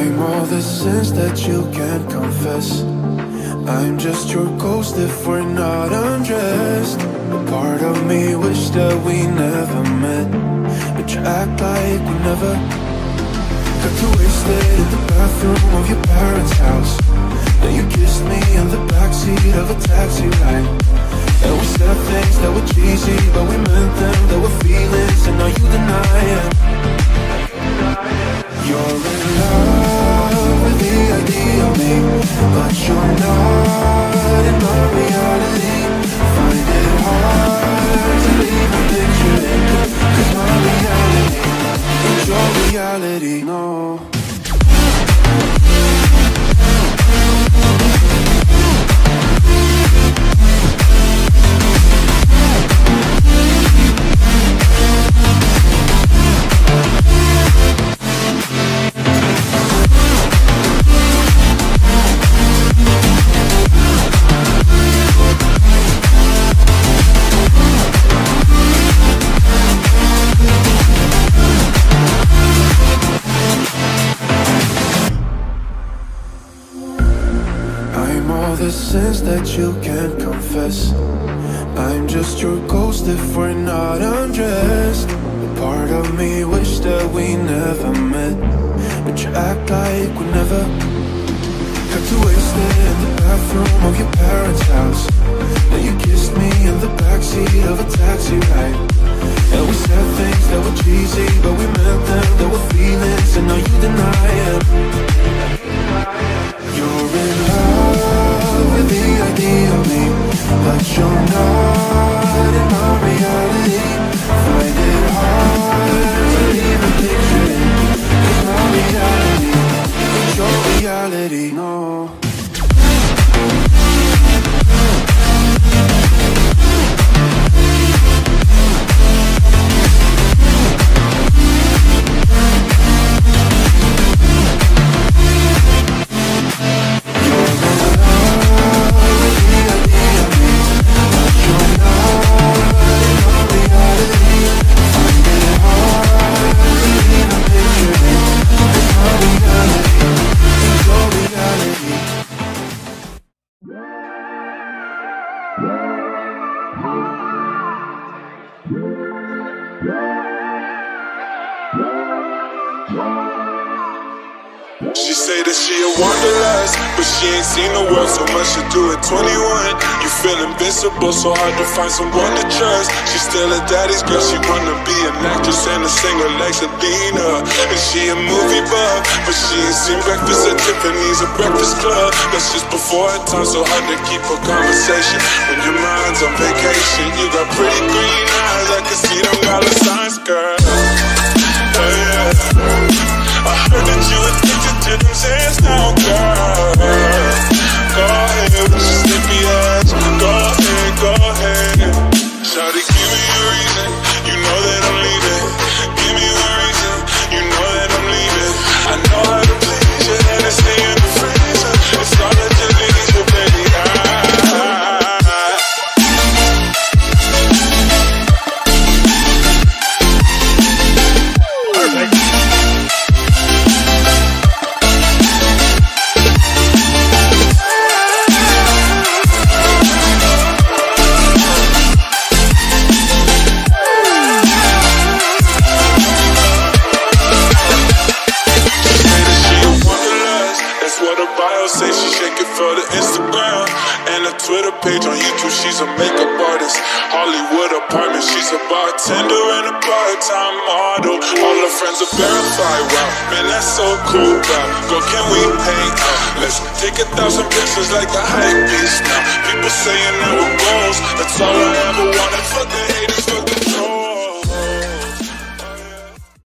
I'm all the sins that you can't confess. I'm just your ghost if we're not undressed. A part of me wish that we never met, but you act like we never. Got too wasted in the bathroom of your parents' house. Then you kissed me in the backseat of a taxi ride. And we said things that were cheesy, but we meant them. There were feelings, and now you deny it. You're in love with the idea of me, but you're not in my reality. Find it hard to leave a picture in, 'cause my reality ain't your reality, no. The sins that you can't confess. I'm just your ghost if we're not undressed. A part of me wish that we never met, but you act like we never. Got too wasted in the bathroom of your parents' house. Then you kissed me in the backseat of a taxi ride. And we said things that were cheesy, but we meant them. There were feelings, and now you deny it. You're in love with the idea of me, but you're not in my reality. Find it hard to even picture it, 'cause my reality ain't your reality, no. She say that she a wanderlust, but she ain't seen the world so much to do at 21. You feel invincible, so hard to find someone to trust. She's still a daddy's girl, she wanna be an actress and a singer like Selena. And she a movie buff, but she ain't seen Breakfast at Tiffany's or Breakfast Club. That's just before her time, so hard to keep a conversation when your mind's on vacation. You got pretty green eyes, I can see them dollar signs, girl. Oh yeah, I heard that you addicted to them sands now, girl. Go ahead with your snippy ass. Go ahead. Shawty, give me a reason. You know that I'm leaving. Give me a reason. You know that I'm leaving. I know how to please you, and it's stay in the freezer. It's all that you need, so baby, say she shake it for the Instagram and a Twitter page on YouTube. She's a makeup artist, Hollywood apartment. She's a bartender and a part-time model. All her friends are verified. Wow, man, that's so cool. Wow, girl, can we hang out? Let's take 1,000 pictures like the hype beast now.